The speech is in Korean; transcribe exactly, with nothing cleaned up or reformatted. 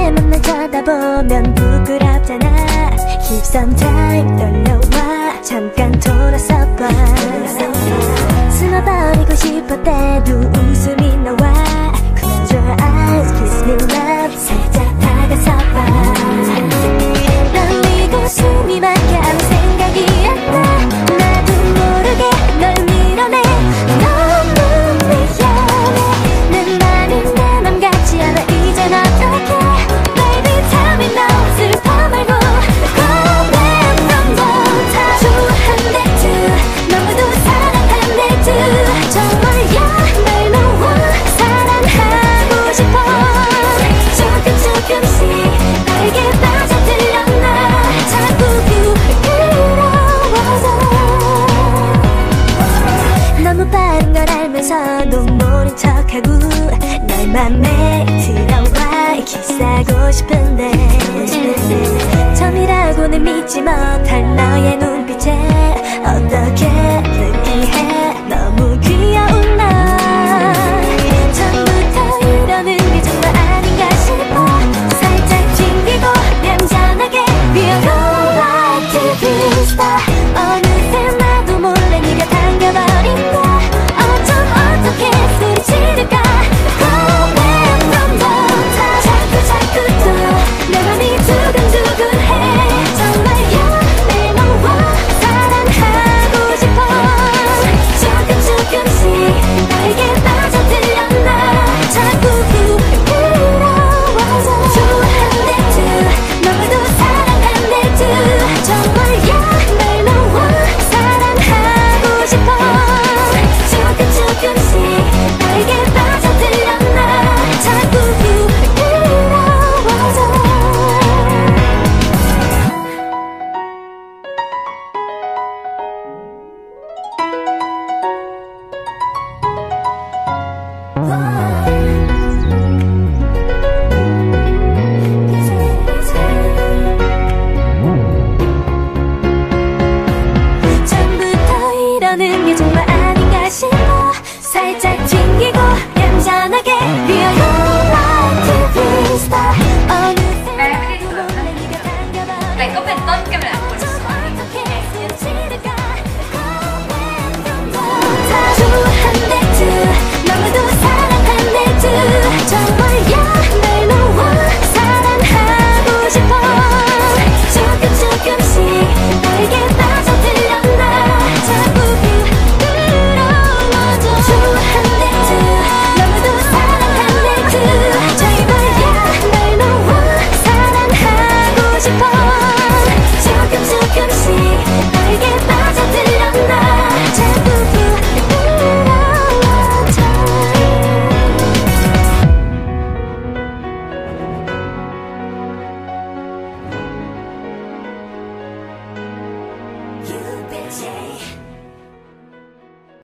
내맘 날 쳐다보면 부끄럽잖아. Keep some time 떨려와 잠깐 돌아서봐. 숨어버리고 싶을 때도 웃음이 나와. Close your eyes, kiss me love. 살짝 다가서봐. 떨리고 숨이 막혀 아무 생각이 안 나. 나도 모르게 널 밀어내. 너무 미안해. 내 맘이 내 맘 같지 않아. 이젠 어떡해. Baby tell me no. 슬퍼 말고 Go back from the top. 좋아한대 too. 너무도 사랑한대 too. 정말야 날 너무 사랑하고 싶어. 조금 조금씩 나에게 빠져들려. 나 자꾸 부끄러워서. 너무 빠른 걸 알면서도 모른 척하고 널 맘에 들어와 키스하고 싶은데 처음이라고는 믿지 못할 너의 눈빛에 어떻게 느끼해.